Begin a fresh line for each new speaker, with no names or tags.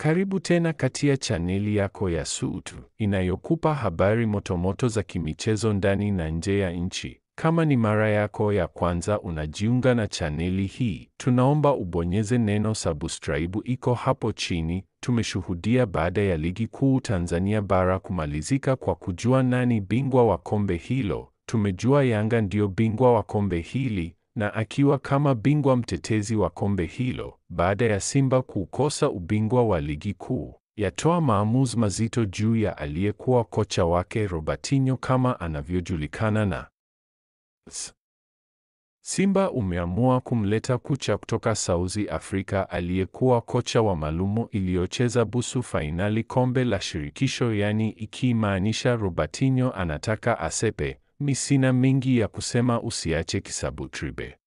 Karibu tena katika chaneli yako ya SUTU, inayokupa habari motomoto za kimichezo ndani na nje ya nchi. Kama ni mara yako ya kwanza unajiunga na chaneli hii, tunaomba ubonyeze neno subscribe iko hapo chini. Tumeshuhudia baada ya ligi kuu Tanzania bara kumalizika kwa kujua nani bingwa wa kombe hilo. Tumejua Yanga ndio bingwa wa kombe hili, na akiwa kama bingwa mtetezi wa kombe hilo, baada ya Simba kukosa ubingwa wa ligi kuu, yatoa maamuzi mazito juu ya aliyekuwa kocha wake ROBERTINHO kama anavyojulikana na Simba umeamua kumleta kocha kutoka South Africa aliyekuwa kocha wa MARUMO iliyocheza busu fainali kombe la shirikisho, yani ikimaanisha ROBERTINHO anataka asepe. Mi sina mingi ya kusema, usiache kisabutribe.